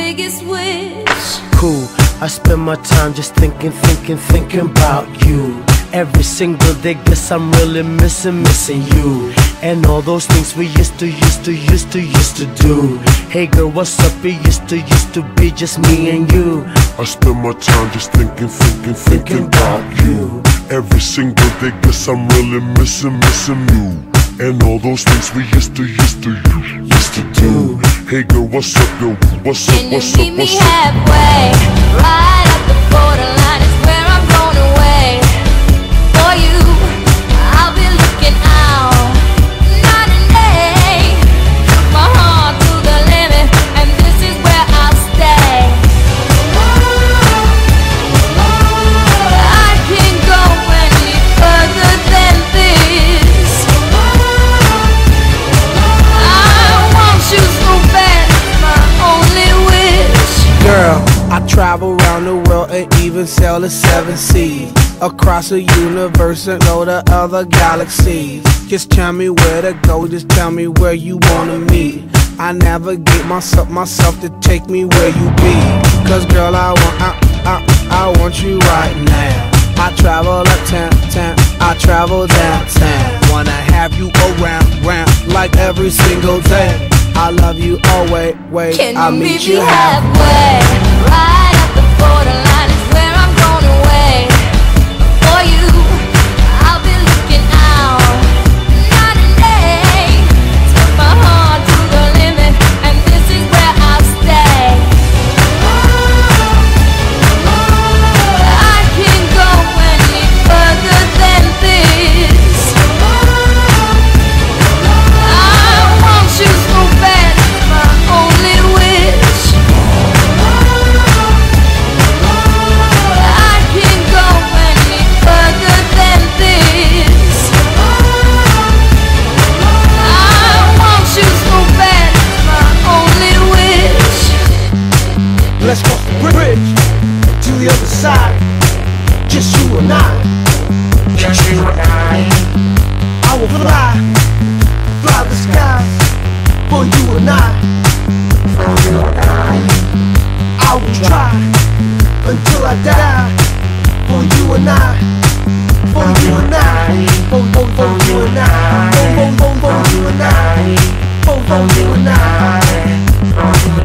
biggest wish. Cool, I spend my time just thinking about you. Every single day, guess I'm really missing you. And all those things we used to do. Hey girl, what's up? It used to be just me and you. I spend my time just thinking about you. Every single day, guess I'm really missing you. And all those things we used to do. Hey girl, what's up, yo? What's up, Can what's you up, meet me what's up? halfway? Right at the borderline is where I'm going away. For you, I'll be looking out night and day. Took my heart to the limit, and this is where I'll stay. I can't go any further than this. I want you so bad, it's my only wish. Girl, I travel around the world and even sail the 7 seas. Across the universe and go to other galaxies. Just tell me where to go, just tell me where you wanna meet. I navigate myself to take me where you be. Cause girl, I want you right now. I travel uptown, I travel downtown. Wanna have you around like every single day. I love you always, Can I'll you meet meet you me halfway. halfway? Right at the borderline is where I'm going away. For you, I'll be looking out night and day. Took my heart to the limit, and this is where I'll stay. I can't go any further than this. I want you so bad, it's my only wish. I can't go any further than this. I want you so bad, it's my only wish. Let's cross the bridge to the other side. Just you and I. Just you and I will fly the skies for you and I. For you and I will try until I die. For you and I. For you and I. For you and I. For you and I. For you and I.